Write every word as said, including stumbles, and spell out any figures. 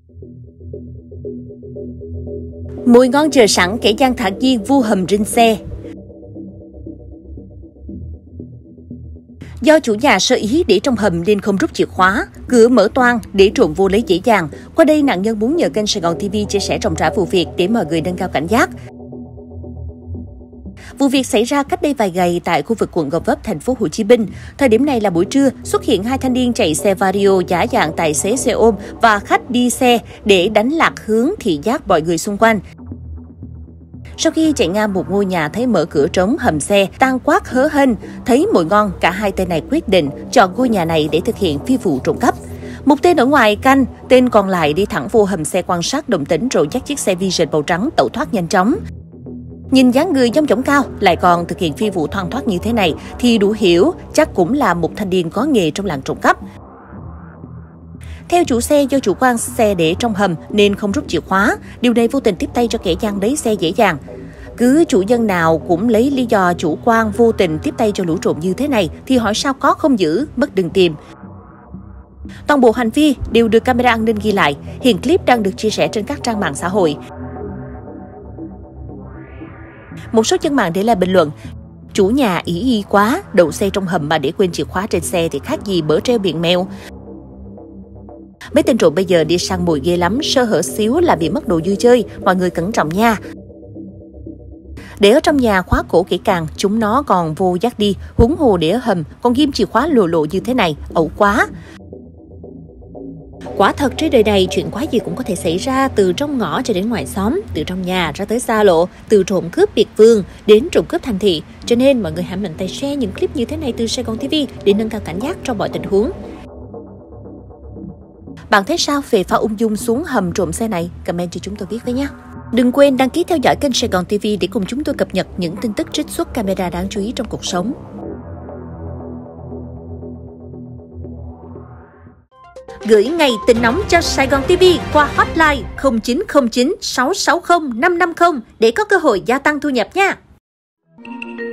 Mùi ngon chờ sẵn, kẻ gian thản nhiên vu hầm rinh xe. Do chủ nhà sơ ý để trong hầm nên không rút chìa khóa, cửa mở toang để trộm vô lấy dễ dàng. Qua đây, nạn nhân muốn nhờ kênh Sài Gòn ti vi chia sẻ rộng rãi vụ việc để mọi người nâng cao cảnh giác. Vụ việc xảy ra cách đây vài ngày tại khu vực quận Gò Vấp, thành phố Hồ Chí Minh. Thời điểm này là buổi trưa, xuất hiện hai thanh niên chạy xe Vario giả dạng tài xế xe ôm và khách đi xe để đánh lạc hướng thị giác mọi người xung quanh. Sau khi chạy ngang một ngôi nhà thấy mở cửa trống hầm xe, tan quát hớ hênh, thấy mùi ngon, cả hai tên này quyết định chọn ngôi nhà này để thực hiện phi vụ trộm cắp. Một tên ở ngoài canh, tên còn lại đi thẳng vô hầm xe quan sát động tĩnh rồi dắt chiếc xe Vision màu trắng tẩu thoát nhanh chóng. Nhìn dáng người dong dỏng cao, lại còn thực hiện phi vụ thoăn thoát như thế này thì đủ hiểu chắc cũng là một thanh niên có nghề trong làng trộm cắp. Theo chủ xe, do chủ quan xe để trong hầm nên không rút chìa khóa, điều này vô tình tiếp tay cho kẻ gian lấy xe dễ dàng. Cứ chủ dân nào cũng lấy lý do chủ quan vô tình tiếp tay cho lũ trộm như thế này thì hỏi sao có không giữ, mất đừng tìm. Toàn bộ hành vi đều được camera an ninh ghi lại, hiện clip đang được chia sẻ trên các trang mạng xã hội. Một số dân mạng để lại bình luận: chủ nhà ý y quá, đậu xe trong hầm mà để quên chìa khóa trên xe thì khác gì bỡ treo biển mèo. Mấy tên trộm bây giờ đi săn mồi ghê lắm, sơ hở xíu là bị mất đồ dư chơi, mọi người cẩn trọng nha. Để ở trong nhà khóa cổ kỹ càng, chúng nó còn vô dắt đi, huống hồ để ở hầm, còn ghim chìa khóa lộ lộ như thế này, ẩu quá. Quả thật trên đời này chuyện quái gì cũng có thể xảy ra, từ trong ngõ cho đến ngoài xóm, từ trong nhà ra tới xa lộ, từ trộm cướp biệt vương đến trộm cướp thành thị. Cho nên mọi người hãy mạnh tay share những clip như thế này từ Sài Gòn ti vi để nâng cao cảnh giác trong mọi tình huống. Bạn thấy sao về pha ung dung xuống hầm trộm xe này? Comment cho chúng tôi biết với nhé. Đừng quên đăng ký theo dõi kênh Sài Gòn ti vi để cùng chúng tôi cập nhật những tin tức trích xuất camera đáng chú ý trong cuộc sống. Gửi ngày tin nóng cho Sài Gòn ti vi qua hotline không chín không chín sáu sáu không năm năm không để có cơ hội gia tăng thu nhập nha.